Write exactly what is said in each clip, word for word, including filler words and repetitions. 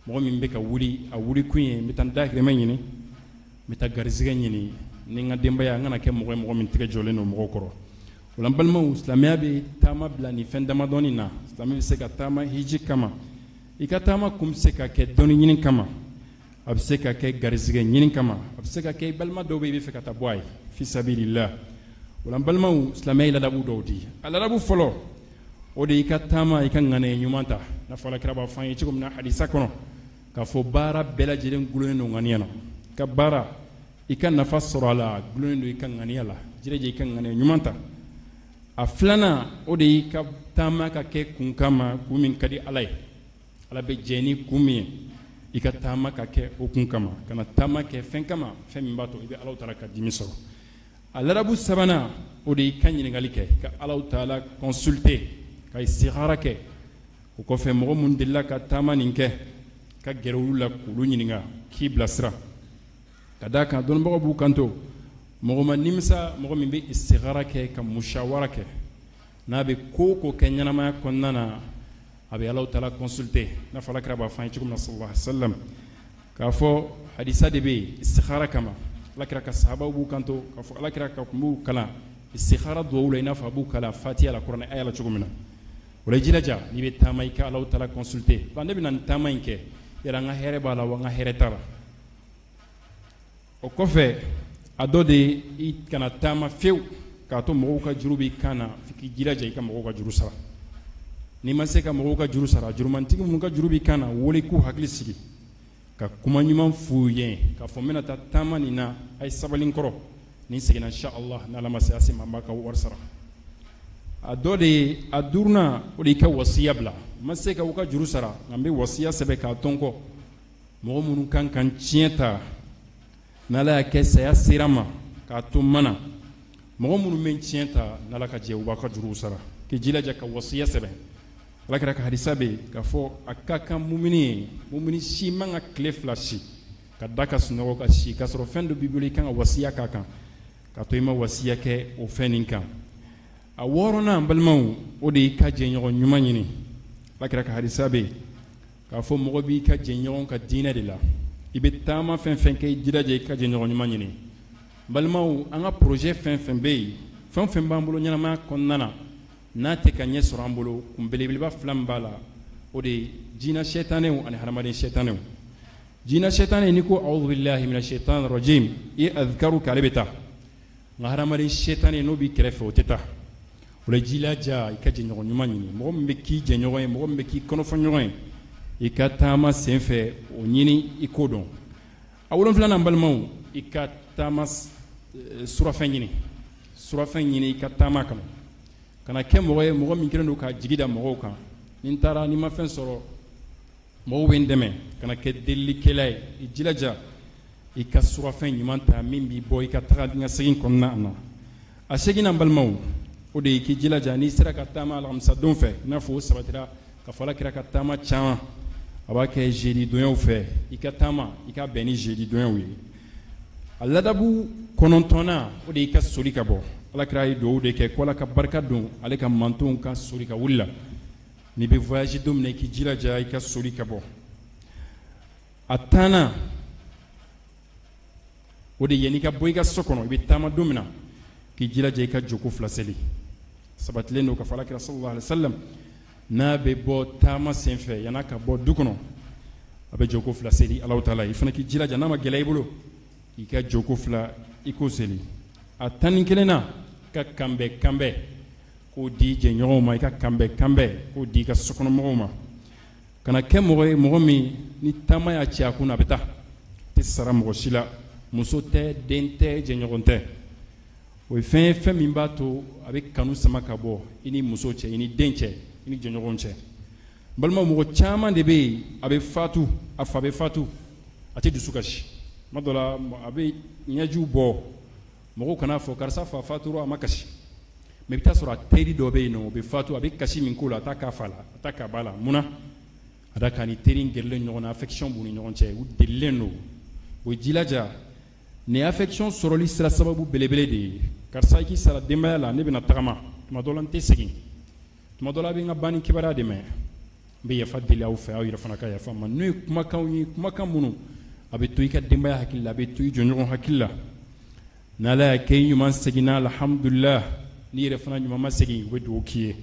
mɔgɔ min bɛ ka wuli a wuli kun ye n bɛ taa n dahirimɛ ɲini n bɛ taa garisɛgɛ ɲini ni n ka denbaya n kana kɛ mɔgɔ ye mɔgɔ min tɛgɛ jɔlen don mɔgɔw kɔrɔ o la n balimaw silamɛya bɛ taama bila nin fɛn damadɔni na silamɛ bɛ se ka taama hiji kama i ka taama kun bɛ se ka kɛ dɔnni ɲini kama a bɛ se ka kɛ garisɛgɛ ɲini kama a bɛ se ka kɛ balima dɔw bɛ i bɛ fɛ ka taa bɔ a ye fi sabilillah o la n balimaw silamɛya ye ladabu dɔw di a ladabu fɔlɔ o de y'i ka taama i ka ŋaniya ɲuman ta n'a fɔ Alakira b'a fɔ an ye cogo min na hadisa kɔnɔ k'a fɔ baara bɛɛ lajɛlen gulonnen don ŋaniya na i ka baara i ka nafa sɔrɔ a la gulonnen don i ka ŋaniya la jirɛja i ka ŋaniya ɲuman ta a filanan o de y'i ka taama ka kɛ kun kama kun min ka di Ala ye Ala bɛ jɛ ni kun min ye i ka taama ka kɛ o kun kama kana taama kɛ fɛn kama fɛn min b'a to i bɛ Alahu Taala ka dimi sɔrɔ a ladabu sabanan o de y'i ka ɲininkali kɛ ka Alahu Taala consulter ka istikhara kɛ o kɔfɛ mɔgɔ mun delila ka taama nin kɛ ka gɛrɛ olu la k'olu ɲininka k'i bilasira ka d'a kan dɔnnibagaw b'u kanto mɔgɔ ma nimisa mɔgɔ min bɛ istikhara kɛ ka mushawara kɛ n'a bɛ ko o ko kɛ ɲɛnamaya kɔnɔna na a bɛ Alahu Taala consulter n'a fɔ Alakira b'a fɔ an ye cogo min na sallallahu alaihi wa sallam k'a fɔ hadisa de bɛ yen istikhara kama Alakira ka sahabaw b'u kanto k'a fɔ Alakira ka kun b'u kalan istikhara duwawu la i n'a fɔ a b'u kalan Fatiha la kuranɛ aya la cogo min na o la i jilaja n'i bɛ taama i ka Alahu Taala consulter ba ne bɛna nin taama in kɛ yala n ka hɛrɛ b'a la wa n ka hɛrɛ t'a la o kɔfɛ a dɔ de i kana taama fewu k'a to mɔgɔw ka juru b'i kan na f'i k'i jilaja i ka mɔgɔw ka juru sara n'i ma se ka mɔgɔw ka juru sara jurumantigi minnu ka juru b'i kan na wele k'u hakili sigi ka kuma ɲuman f'u ye k'a fɔ n bɛna taa taama nin na a ye sabali n kɔrɔ ni n seginna inshallah n'Ala ma se a se ma n b'a ka wari sara a dɔ de ye a duurunan o de y'i ka wasiya bila n ma se ka u ka juru sara nka n bɛ wasiya sɛbɛn k'a tɔn kɔ mɔgɔ minnu kan ka n tiɲɛ ta n'Ala y'a kɛ saya sera ma k'a to n ma na mɔgɔ minnu bɛ n tiɲɛ ta n'Ala ka jɛ u b'a ka juruw sara k'i jilaja ka wasiya sɛbɛn Alakira ka hadisa bɛ yen k'a fɔ a ka kan mumini ye mumini si man ka tile fila si ka da ka sunɔgɔ ka si k'a sɔrɔ fɛn dɔ b'i bolo i kan ka wasiya k'a kan k'a to i ma wasiya kɛ o fɛn nin kan a wɔɔrɔnan n balimaw o de y'i ka jɛɲɔgɔn ɲuman ɲini Alakira ka hadisa bɛ yen k'a fɔ mɔgɔ b'i ka jɛɲɔgɔn ka diinɛ de la i bɛ taama fɛn fɛn kɛ i jilaja i ka jɛɲɔgɔn ɲuman ɲini n balimaw an ka projet fɛn fɛn bɛ yen fɛn fɛn b'an bolo ɲɛnamaya kɔnɔna na n'a tɛ ka ɲɛ sɔrɔ an bolo kun belebeleba fila min b'a la o de ye jinɛ sɛtanɛw ani hadamaden sɛtanɛw jinɛ sɛtanɛ n'i ko a'udhu billahi minash shaitanir rajim i ye adhikaru kɛ ale bɛ taa nka hadamaden sɛtanɛ n'o b'i kɛrɛfɛ o tɛ taa o la jilaja i ka jɛɲɔgɔn ɲuman ɲini mɔgɔ min bɛ k'i jɛɲɔgɔn ye mɔgɔ min bɛ k'i kɔnɔfɔɲɔgɔn ye i ka taama sen fɛ o ɲini i k'o dɔn a wolonfilanan balimaw i ka taama surafɛn ɲini surafɛn ɲini i ka taama kama kana kɛ mɔgɔ ye mɔgɔ min kɛlen don ka jigi da mɔgɔw kan ni n taara ni ma fɛn sɔrɔ mɔgɔw bɛ n dɛmɛ kana kɛ delilikɛla ye i jilaja i ka surafɛn ɲuman ta min b'i bɔ i ka taga ni ka segin kɔnɔna na a seginna balimaw o de ye k'i jilaja n'i sera ka taama alamisadon fɛ i n'a fɔ o sabatira ka fɔ Alakira ka taama caman a b'a kɛ jeudi donyaw fɛ i ka taama i ka bɛn ni jeudi donyaw ye a ladabu kɔnɔntɔnnan o de y'i ka soli ka bɔ Alakira ye duwawu de kɛ ko Ala ka barika don ale ka mantonw ka soli ka wuli la n'i bɛ voyage don min na i k'i jilaja i ka soli ka bɔ a tannan o de ye n'i ka bɔ i ka so kɔnɔ i bɛ taama don min na k'i jilaja i ka joko fila seli sabatilen don ka fɔ Alakira sallallahu alaihi wa sallam n'a bɛ bɔ taama sen fɛ yan'a ka bɔ du kɔnɔ a bɛ joko fila seli Alahu Taala i fana k'i jilaja n'a ma gɛlɛya i bolo k'i ka joko fila i k'o seli a tan ni kelenna ka kanbɛ kanbɛ k'o di jɛɲɔgɔnw ma i ka kanbɛ kanbɛ k'o di i ka sokɔnɔmɔgɔw ma kana kɛ mɔgɔ ye mɔgɔ min ni taama y'a ci a kun na a bɛ taa tɛ sara mɔgɔ si la muso tɛ den tɛ jɛɲɔgɔn tɛ o ye fɛn ye fɛn min b'a to a bɛ kanu sama ka bɔ i ni muso cɛ i ni den cɛ i ni jɛɲɔgɔn cɛ balimaw mɔgɔ caman de bɛ yen a bɛ fatu a fa bɛ fatu a tɛ dusu kasi tuma dɔ la a bɛ ɲɛjiw bɔ mɔgɔw kana fɔ karisa fa fatura a ma kasi mɛ i bɛ taa sɔrɔ a teri dɔ bɛ yen nɔ o bɛ fatu a bɛ kasi min k'o la a t'a k'a fa la a t'a k'a ba la munna a da kan ni teri in gɛrɛlen ɲɔgɔn na affection b'u ni ɲɔgɔn cɛ u delilen don o ye jilaja nin affection sɔrɔli sira sababu belebele de ye karisa i k'i sara denbaya la ne bɛna tagama tuma dɔ la n tɛ segin tuma dɔ la a bɛ n ka banni kibaruya de mɛn be yafa deli aw fɛ aw yɛrɛ fana ka yafa ma n'o ye kumakanw ye kumakan minnu a bɛ to i ka denbaya hakili la a bɛ to i jɔɲɔgɔn hakili la n'ala y'a kɛ i ɲuman seginna alhamdulillah n'i yɛrɛ fana ɲuman ma segin u bɛ dugawu k'i ye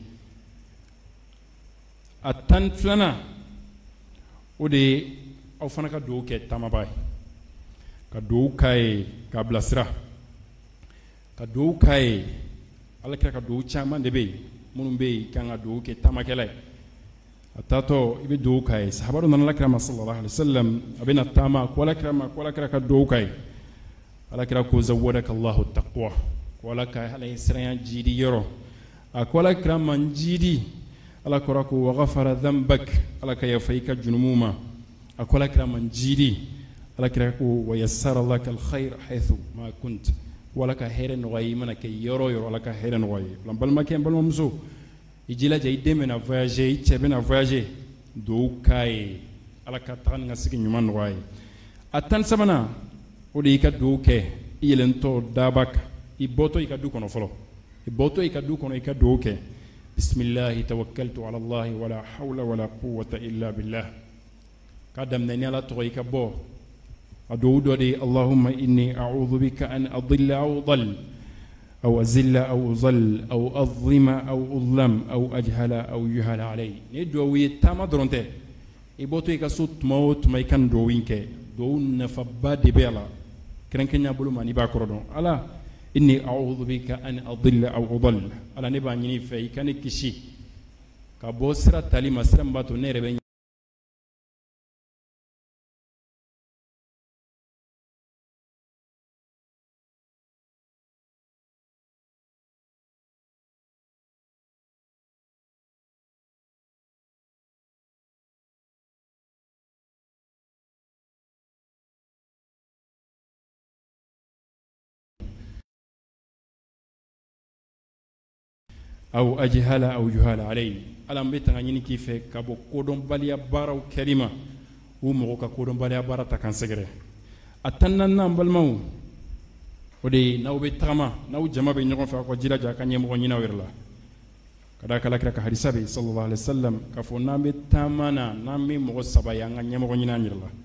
a tan filanan o de ye aw fana ka dugawu kɛ taamaba ye ka dugawu k'a ye k'a bilasira ka dugawu k'a ye alakira ka dugawu caman de bɛ yen minnu bɛ yen kan ka dugawu kɛ taamakɛla ye a taatɔ i bɛ dugawu k'a ye sahabadu nana alakira ma sallallahu alaihi wasallam a bɛna taama ko alakira ma ko alakira ka dugawu k'a ye alakira ko zawadaka Allahu taqwa ko ala ka ala ye siranya jiidi yɔrɔ a ko alakira ma n jiidi ala kɔrɔ ko wa ghafara dhanbak ala ka yafa i ka junumu ma a ko alakira ma n jiidi alakira ko wa yassara laka alkhair haythu ma kunt wala ka hɛrɛ nɔgɔya i mana kɛ yɔrɔ yɔrɔ ala ka hɛrɛ nɔgɔya ye n balimakɛ n balimamuso i jilaja i den bɛna voyager i cɛ bɛna voyager dugawu k'a ye ala ka taga ni ka segin ɲuman nɔgɔya ye a tan sabanan o de y'i ka dugawu kɛ i yɛlɛntɔ daba kan i bɔtɔ i ka du kɔnɔ fɔlɔ i bɔtɔ i ka du kɔnɔ i ka dugawu kɛ bisimilahi tawakkaltu ala allahi wala hawla wala quwwata illa billah k'a daminɛ ni ala tɔgɔ i ka bɔ a dugawu dɔ de ye allahumma inni a'udhu bika an adilla aw dal aw azilla aw uzal aw azlima aw uzlam aw ajhala aw yuhala alay ni dugawu ye taama dɔrɔn tɛ i bɔtɔ i ka so tuma o tuma i ka nin dugawu in kɛ dugawu nafaba de bɛ a la kɛrɛnkɛrɛnya bolo ma n'i b'a kɔrɔ dɔn ala inni a'udhu bika an adilla aw udal ala ne b'a ɲini i fɛ i ka ne kisi ka bɔ sira tali ma sira min b'a to ne yɛrɛ bɛ aw ajhala aw yuhala alay ala mbe tanga ɲini k'i fɛ ka bɔ kodɔnbaliya baaraw kɛli ma u mɔgɔ ka kodɔnbaliya baara ta kan sɛgɛrɛ a tan naaninan balimaw o de ye n'aw bɛ tagama n'aw jama bɛ ɲɔgɔn fɛ aw ka jilaja a ka ɲɛmɔgɔ ɲini aw yɛrɛ la ka da alakira ka hadisa bɛ sallallahu alaihi wasallam k'a fɔ n'an bɛ taama na n'an bɛ mɔgɔ saba ye an ka ɲɛmɔgɔ ɲini an yɛrɛ la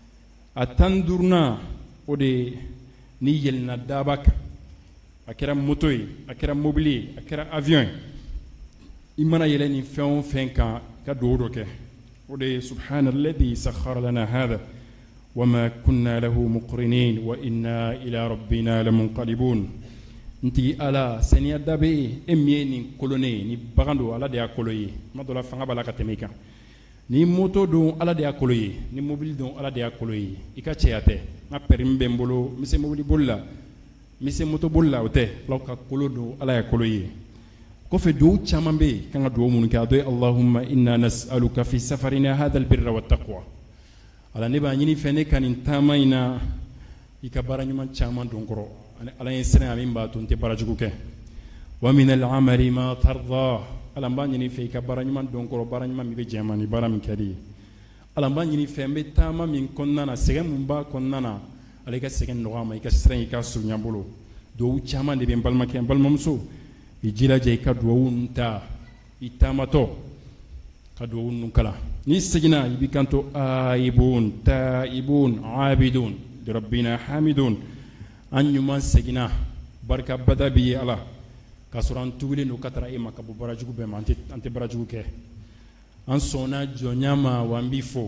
a tan duurunan o de ye ni yɛlɛnna daba kan a kɛra moto ye a kɛra mobili ye a kɛra avion ye i mana yɛlɛ nin fɛn o fɛn kan ka dugawu dɔ kɛ o de ye subhana alladhi sakhkhara lana hadha wa ma kunna lahu muqrinin wa inna ila rabbina lamunqalibun ntigi ala saniya da bɛ yen e min ye nin kolonne ye ni bagan don ala de y'a kolo ye tuma dɔ la fanga b'a la ka tɛmɛ i kan ni moto don ala de y'a kolo ye ni mobili don ala de y'a kolo ye i ka cɛya tɛ n ka permis bɛ n bolo n bɛ se mobili boli la n bɛ se moto boli la o tɛ ala ka kolo don ala y'a kolo ye kɔfɛ dugawu caman bɛ yen kan ka dugawu minnu kɛ a dɔ ye allahumma inna nas'aluka fi safarina hadha albirra wa taqwa ala ne b'a ɲini fɛ ne ka nin taama in na i ka baara ɲuman caman don kɔrɔ ani ala ye siran min b'a to n tɛ baara jugu kɛ wa min al-amali ma tarda ala n b'a ɲini fɛ i ka baara ɲuman don kɔrɔ baara ɲuman min bɛ diɲɛ ma ni baara min ka di ye ala n b'a ɲini fɛ n bɛ taama min kɔnɔna na sɛgɛn min b'a kɔnɔna na ala i ka sɛgɛn nɔgɔya ma i ka siran i ka surunya bolo dugawu caman de bɛ n balimakɛ n balimamuso i jilaja i ka dugawu ninnu ta i taamatɔ ka dugawu ninnu kalan n'i seginna i b'i kanto aayibun taayibun aabidun lirabbina hamidun an ɲuman seginna barika bada b'i ye ala k'a sɔrɔ an tugulen don ka taara e ma ka bɔ baara jugu bɛɛ ma an tɛ an tɛ baara jugu kɛ an sɔnna jɔnya ma wa an b'i fo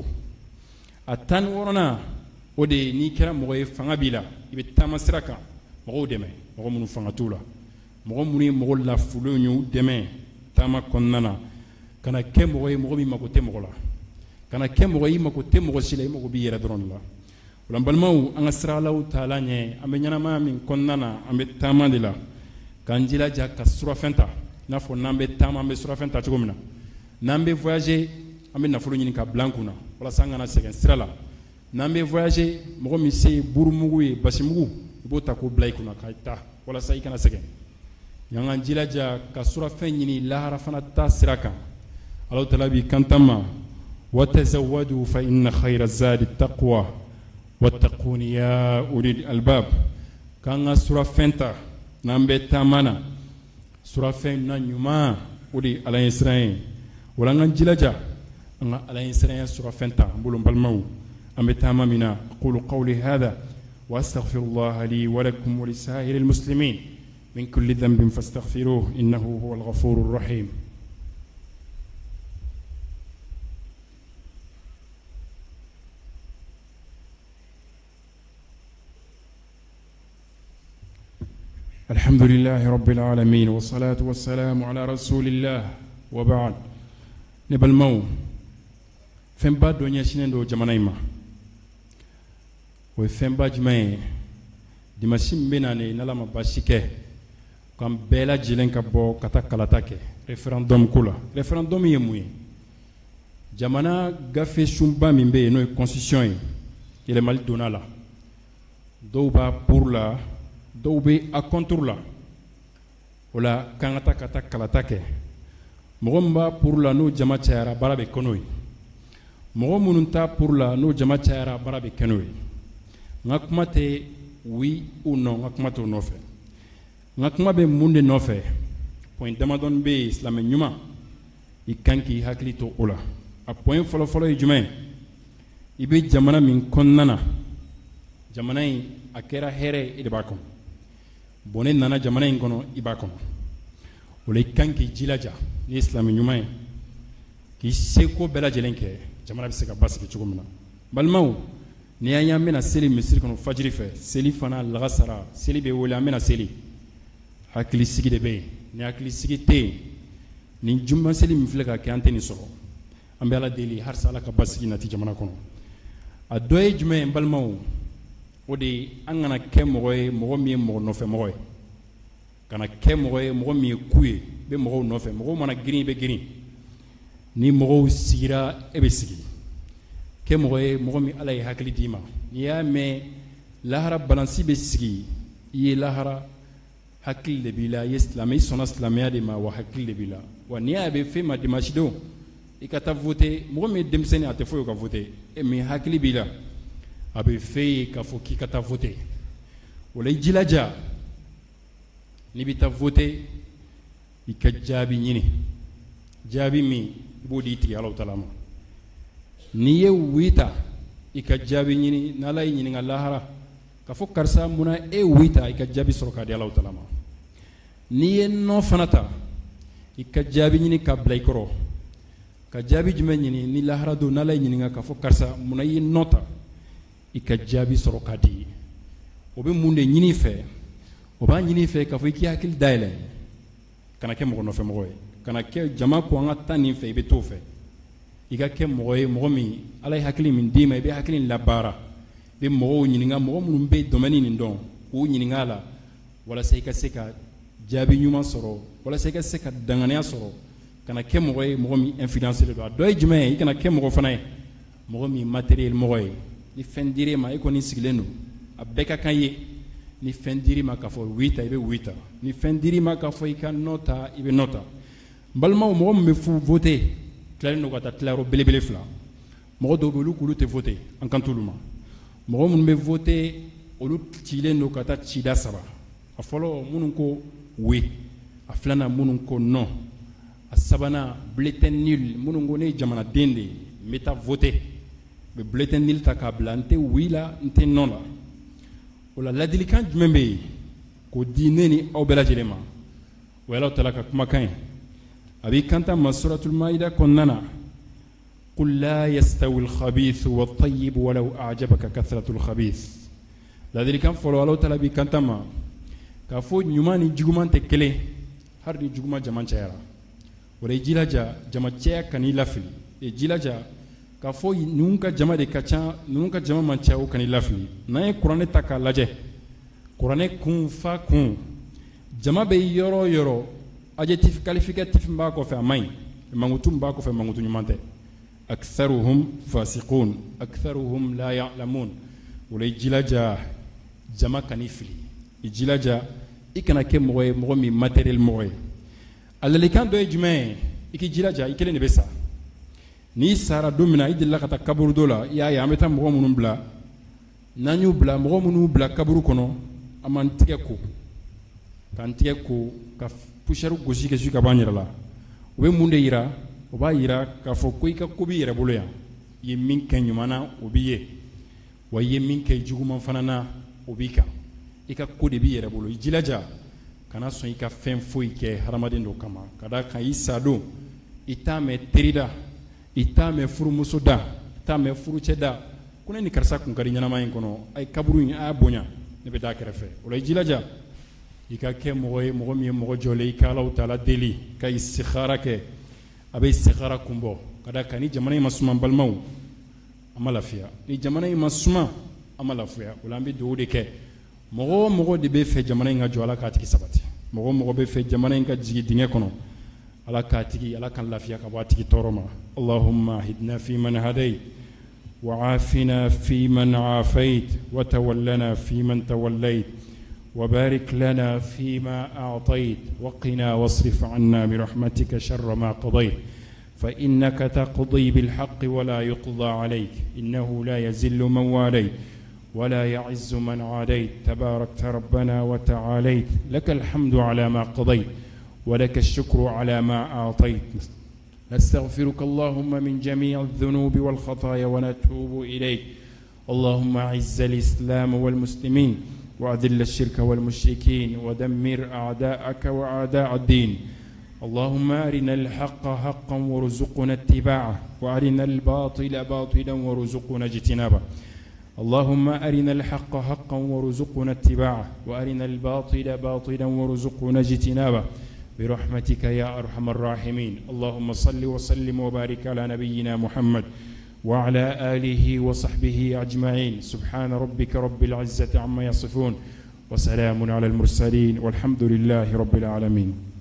a tan ni wɔɔrɔnan o de ye n'i kɛra mɔgɔ ye fanga b'i la i bɛ taama sira kan mɔgɔw dɛmɛ mɔgɔ minnu fanga t'u la mɔgɔ minnu ye mɔgɔ lafulenw ye u dɛmɛ taama kɔnɔna na kana kɛ mɔgɔ ye mɔgɔ min mako tɛ mɔgɔ la kana kɛ mɔgɔ ye i mako tɛ mɔgɔ si la i mako b'i yɛrɛ dɔrɔn de la o la n balimaw an ka siralaw taala ɲɛ an bɛ ɲɛnamaya min kɔnɔna na an bɛ taama de la k'an jilaja ka surafɛn ta i n'a fɔ n'an bɛ taama an bɛ surafɛn ta cogo min na n'an bɛ voyager an bɛ nafolo ɲini ka bila an kunna walasa an kana sɛgɛn sira la n'an bɛ voyager mɔgɔ min se ye burumugu ye basimugu i b'o ta k'o bila i kunna ka taa walasa i kana sɛgɛn y'an ka jilaja ka surafɛn ɲini lahara fana ta sira kan Allahu taala b'i kantan ma watazawwadu fa inna khayra zadi taqwa wattaquni ya ulil albab k'an ka surafɛn ta n'an bɛ taama na surafɛn na ɲuman o de ye ala ye siran ye wala an ka jilaja أنا على إنسان سورة فنتا بقولهم بالمو أم بتامامنا أقول قولي هذا وأستغفر الله لي ولكم ولسائر المسلمين من كل ذنب فاستغفروه إنه هو الغفور الرحيم. الحمد لله رب العالمين والصلاة والسلام على رسول الله وبعد. نبل مو فنبا دنيا شنو جمانيما وفنبا جماعي دمشين بيناني نلام باشيكه كم بلا جيلن كبو كتا كالاتاكي ريفراندوم كولا ريفراندوم يموي جمانا غافي شومبا ميمبي نو كونستيتيون يلي مال دونالا دوبا pour la دوبي a contre la wala kangata kata kalatake mogomba pour la no jama chayara barabe konoi mogo mununta pour la no jama chayara barabe kenoi ngakumate oui ou non ngakumate no fe ngakuma be munde no fe point damadon be islam nyuma ikanki haklito ola a point folo folo jume ibe jamana min konnana jamana akera here idbakom bone nana jamana ingono ibakono ole kanki jilaja ni islam nyuma ki seko bela jelenke jamana biseka basike chugumna balmaw ni aya mena seli misir kono fajri fe seli fana lagasara seli be wala mena seli hakli sigi de be ni hakli sigi te ni jumma seli mi fleka ke anteni soro ambe ala deli har sala ka basiki nati jamana kono adoy jume balmaw odi angana ke mogoy mogo mi mogo no fe mogoy kana ke mogoy mogo mi kuye be mogo no fe mogo mana giri be giri ni mogo sigira e be sigi ke mogoy mogo mi alay hakli dima ya me lahara balansi be sigi ye lahara hakli de bila islami sona islamia de ma wa hakli de bila wa ni abe fe ma dimashido ikata voter mogo mi demseni ate fo ka voter e mi hakli bila abe feye ka fo ki kata voter wala jilaja ni bita voter ikajabi nyini jabi mi bodi ti Allah taala ni ye wita ikajabi nyini nalay nyini ngallahara ka fo karsa muna e wita ikajabi soroka di Allah taala ni ye no fanata ikajabi nyini ka blaykoro ka jabi jume nyini ni lahara do nalay nyini ka fo karsa muna ye nota ika jabi soro kadi obe munde nyini fe oba nyini fe ka fo iki hakil daile kana ke mo no fe mo kana ke jama ko nga tani fe be to fe iga ke mo mo mi alay hakili min dima be hakili labara be mo nyini nga mo mun be domani ni ndon ko nyini nga la wala sai ka seka jabi nyuma soro wala sai ka seka dangania soro kana ke mo mo mi influencer do do jime kana ke mo fana mo mi matériel mo ni fendiri ma iko ni sigleno abeka kanye ni fendiri ma ka fo wita ibe wita ni fendiri ma ka fo ika nota ibe nota balma mo me fu voter clair no kata claro belebele fla mo do belu kulu te voter en kantuluma mo mo me voter olu chile no kata chida saba a folo munun ko we a flana munun ko non a sabana bulletin nul munun go ne jamana dende meta voter be bulletin nil takabla nte wila nte nona wala ladilikan jumembe ko dineni aw bela jelema wala talaka kuma kan abi kanta masuratul maida konnana qul la yastawi al khabith wat tayyib walau a'jabaka kathratul khabith ladilikan folo wala talabi kanta ma ka fo nyumani jugumante kele har di juguma jaman chayara wala jilaja jama chaya kani lafili e jilaja ka fo nunka jama de kacha nunka jama mancha o kani lafli na e qur'ane taka laje qur'ane kun fa kun jama be yoro yoro adjectif qualificatif mba ko fa may mangutu mba ko fa mangutu nyumante aktharuhum fasiqun aktharuhum la ya'lamun wala jilaja jama kanifli jilaja ikana ke moye mo mi matériel moye alalikan do ejme iki jilaja ikele ne besa ni sara domina idilla kata kaburu dola ya ya meta mo munun bla nanyu bla mo munun bla kaburu kono amantike ko kantike ko ka pusharu gosi ke suka banyira la we munde ira o b'a yira k'a fɔ ko i ka ko b'i yɛrɛ bolo yan i ye min kɛ ɲuman na o b'i ye wa i ye min kɛ juguman fana na o b'i kan i ka ko de b'i yɛrɛ bolo i jilaja kana sɔn i ka fɛn foyi kɛ hadamaden dɔ kama ka da kan i sa don i t'a mɛn teri da i t'a mɛn furumuso da i t'a mɛn furucɛ da ko ne ni karisa kun ka di ɲɛnama in kɔnɔ a ye kaburu in a y'a bonya ne bɛ taa kɛrɛfɛ o la i jilaja i ka kɛ mɔgɔ ye mɔgɔ min ye mɔgɔ jɔlen i ka Alahu Taala deli ka istikhara kɛ a bɛ istikhara kun bɔ ka da kan ni jamana in ma suma balimaw an ma lafiya ni jamana in ma suma an ma lafiya o la an bɛ dugawu de kɛ mɔgɔ o mɔgɔ de bɛ fɛ jamana in ka jɔ Ala k'a tigi sabati mɔgɔ o mɔgɔ bɛ fɛ jamana in ka jigin dingɛ kɔnɔ Ala k'a tigi Ala kan lafiya ka bɔ a tigi tɔɔrɔ ma Allahumma hidna fi man hadayt وعافنا فيمن عافيت وتولنا فيمن توليت وبارك لنا فيما أعطيت وقنا واصرف عنا برحمتك شر ما قضيت فإنك تقضي بالحق ولا يقضى عليك إنه لا يزل من واليت ولا يعز من عاديت تباركت ربنا وتعاليت لك الحمد على ما قضيت ولك الشكر على ما أعطيت نستغفرك اللهم من جميع الذنوب والخطايا ونتوب إليك اللهم أعز الإسلام والمسلمين وأذل الشرك والمشركين ودمر أعداءك وأعداء الدين اللهم أرنا الحق حقا وارزقنا اتباعه وأرنا الباطل باطلا وارزقنا اجتنابه اللهم أرنا الحق حقا وارزقنا اتباعه وأرنا الباطل باطلا وارزقنا اجتنابه برحمتك يا أرحم الراحمين اللهم صل وسلم وبارك على نبينا محمد وعلى آله وصحبه أجمعين سبحان ربك رب العزة عما يصفون وسلام على المرسلين والحمد لله رب العالمين.